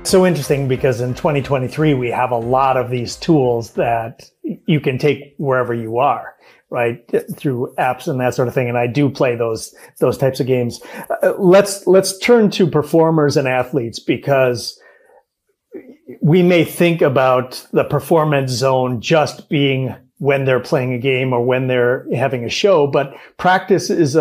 It's so interesting because in 2023, we have a lot of these tools that you can take wherever you are, right? Through apps and that sort of thing. And I do play those types of games. Let's turn to performers and athletes, because we may think about the performance zone just being when they're playing a game or when they're having a show, but practice is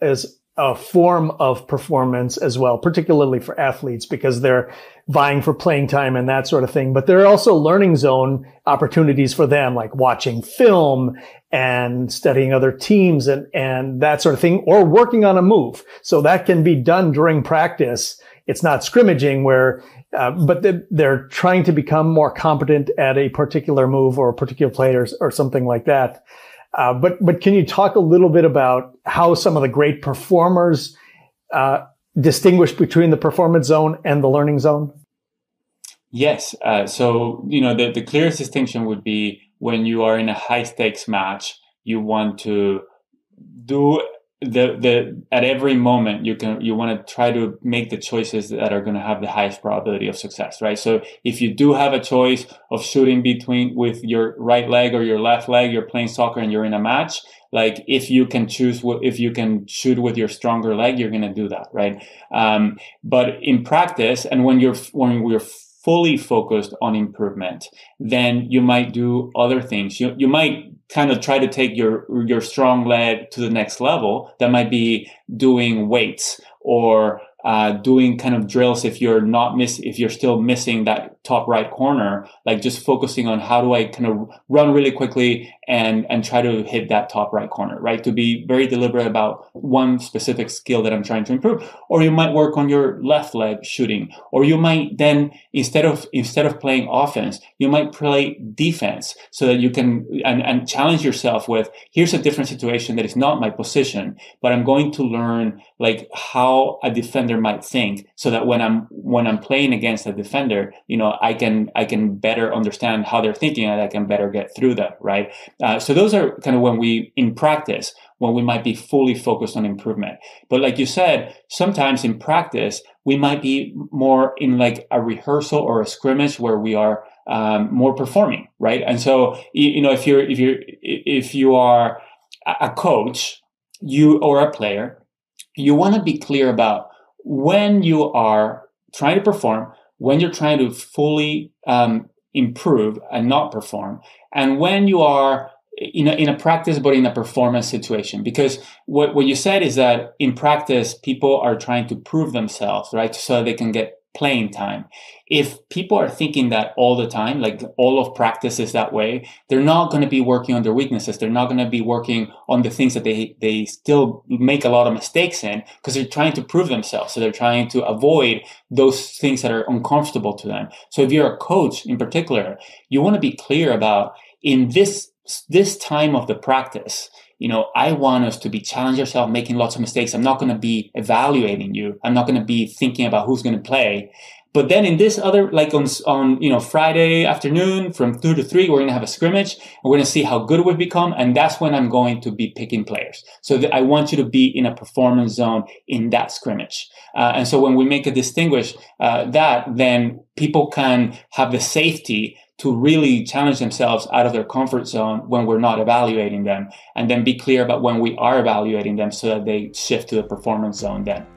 a form of performance as well, particularly for athletes, because they're vying for playing time and that sort of thing. But there are also learning zone opportunities for them, like watching film and studying other teams and that sort of thing, or working on a move. So that can be done during practice. It's not scrimmaging but they're trying to become more competent at a particular move or a particular play or something like that. But can you talk a little bit about how some of the great performers distinguish between the performance zone and the learning zone? Yes. So, the clearest distinction would be when you are in a high stakes match, you want to do at every moment you want to try to make the choices that are going to have the highest probability of success, right? So if you do have a choice of shooting with your right leg or your left leg, you're playing soccer and you're in a match, like if you can shoot with your stronger leg, you're going to do that, right? But in practice, and when we're fully focused on improvement, then you might do other things. You might kind of try to take your strong leg to the next level. That might be doing weights or doing kind of drills if you're still missing that top right corner, like just focusing on how do I kind of run really quickly and try to hit that top right corner, right? To be very deliberate about one specific skill that I'm trying to improve. Or you might work on your left leg shooting, or you might then instead of playing offense, you might play defense, so that you can and challenge yourself with, here's a different situation that is not my position, but I'm going to learn like how a defender might think, so that when I'm playing against a defender, I can better understand how they're thinking and I can better get through that, right? So those are kind of when we might be fully focused on improvement. But like you said, sometimes in practice, we might be more in like a rehearsal or a scrimmage where we are more performing, right? And so, if you are a coach, or a player, you want to be clear about when you are trying to perform, when you're trying to fully improve and not perform, and when you are in a practice but in a performance situation. Because what you said is that in practice, people are trying to prove themselves, right, so they can get playing time. If people are thinking that all the time, like all of practice is that way, they're not going to be working on their weaknesses. They're not going to be working on the things that they still make a lot of mistakes in, because they're trying to prove themselves. So they're trying to avoid those things that are uncomfortable to them. So if you're a coach in particular, you want to be clear about, in this time of the practice, I want us to be challenging ourselves, making lots of mistakes. I'm not going to be evaluating you. I'm not going to be thinking about who's going to play. But then in this other, like on Friday afternoon from 2 to 3, we're going to have a scrimmage and we're going to see how good we've become. And that's when I'm going to be picking players. So I want you to be in a performance zone in that scrimmage. And so when we make a distinguish then people can have the safety to really challenge themselves out of their comfort zone when we're not evaluating them, and then be clear about when we are evaluating them so that they shift to the performance zone then.